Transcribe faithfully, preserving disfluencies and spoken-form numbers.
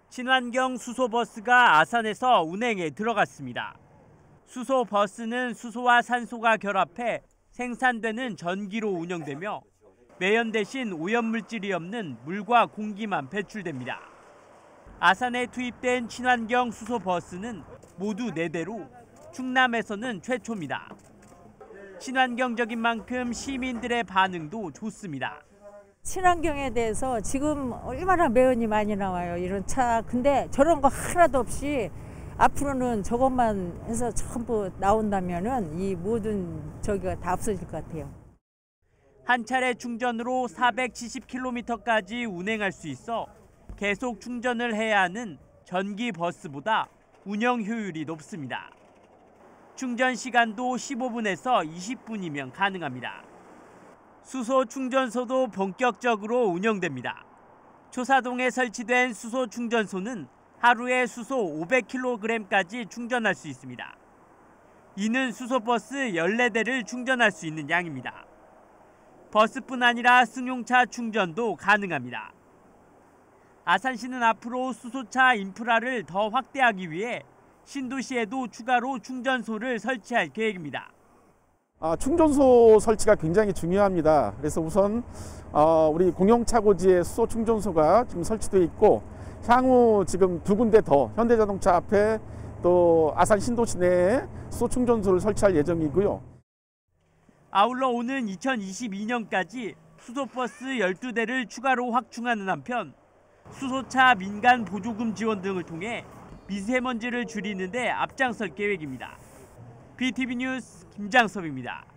친환경 수소버스가 아산에서 운행에 들어갔습니다. 수소버스는 수소와 산소가 결합해 생산되는 전기로 운영되며 매연 대신 오염물질이 없는 물과 공기만 배출됩니다. 아산에 투입된 친환경 수소버스는 모두 네 대로 충남에서는 최초입니다. 친환경적인 만큼 시민들의 반응도 좋습니다. 친환경에 대해서 지금 얼마나 매연이 많이 나와요, 이런 차. 근데 저런 거 하나도 없이 앞으로는 저것만 해서 전부 나온다면은 이 모든 저기가 다 없어질 것 같아요. 한 차례 충전으로 사백칠십 킬로미터까지 운행할 수 있어 계속 충전을 해야 하는 전기 버스보다 운영 효율이 높습니다. 충전 시간도 십오 분에서 이십 분이면 가능합니다. 수소 충전소도 본격적으로 운영됩니다. 초사동에 설치된 수소 충전소는 하루에 수소 오백 킬로그램까지 충전할 수 있습니다. 이는 수소버스 열네 대를 충전할 수 있는 양입니다. 버스뿐 아니라 승용차 충전도 가능합니다. 아산시는 앞으로 수소차 인프라를 더 확대하기 위해 신도시에도 추가로 충전소를 설치할 계획입니다. 아, 충전소 설치가 굉장히 중요합니다. 그래서 우선 어, 우리 공영차고지에 수소 충전소가 지금 설치되어 있고 향후 지금 두 군데 더 현대자동차 앞에 또 아산 신도시 내에 수소 충전소를 설치할 예정이고요. 아울러 오는 이천이십이 년까지 수소버스 열두 대를 추가로 확충하는 한편 수소차 민간 보조금 지원 등을 통해 미세먼지를 줄이는 데 앞장설 계획입니다. 비티비 뉴스 김장섭입니다.